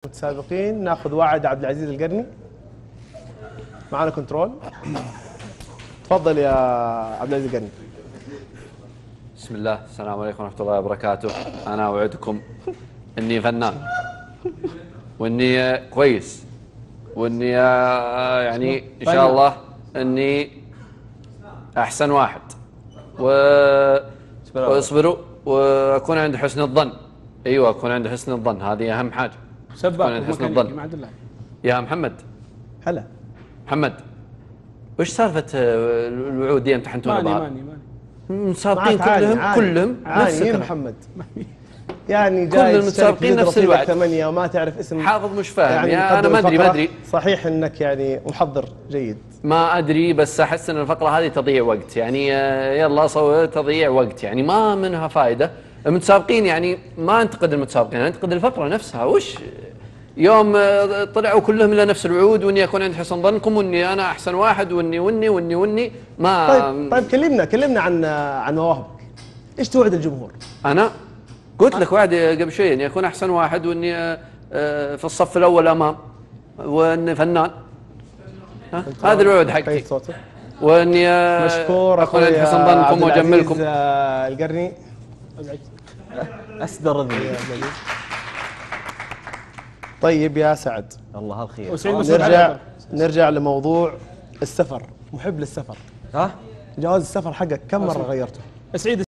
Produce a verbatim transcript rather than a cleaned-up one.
متسابقين. ناخذ وعد عبد العزيز القرني، معنا كنترول. تفضل يا عبد العزيز القرني. بسم الله، السلام عليكم ورحمة الله وبركاته. أنا أوعدكم إني فنان، وإني كويس، وإني يعني إن شاء الله إني أحسن واحد، و... واصبروا وأكون عند حسن الظن. أيوة، أكون عند حسن الظن، هذه أهم حاجة. أكون عند حسن الظن. يا محمد. هلا محمد، وش سالفة الوعود دي امتحنتونا بعض؟ ماني ماني مسابقين كلهم عاني كلهم نفس الكلام. محمد يعني كل المتسابقين نفس الوعد. ثمانية وما تعرف اسم حافظ مش فاهم. يعني يعني انا ما ادري ما ادري صحيح انك يعني محضر جيد، ما ادري، بس احس ان الفقره هذه تضييع وقت. يعني يلا صور تضييع وقت، يعني ما منها فائده. المتسابقين يعني ما انتقد المتسابقين، انتقد الفقره نفسها. وش يوم طلعوا كلهم الى نفس الوعود، واني اكون عند حسن ظنكم، واني انا احسن واحد، واني واني واني واني ما. طيب طيب كلمنا كلمنا عن عن مواهبك. ايش توعد الجمهور؟ انا قلت لك وعدي قبل شوي اني اكون احسن واحد، واني في الصف الاول امام، واني فنان. هذا الوعد حقتي. واني مشكور اكون عند حسن ظنكم واجملكم. القرني اسدر اذني. طيب يا سعد، الله الخير. نرجع نرجع لموضوع السفر. محب للسفر، ها؟ جواز السفر حقك كم مره غيرته؟ سعيد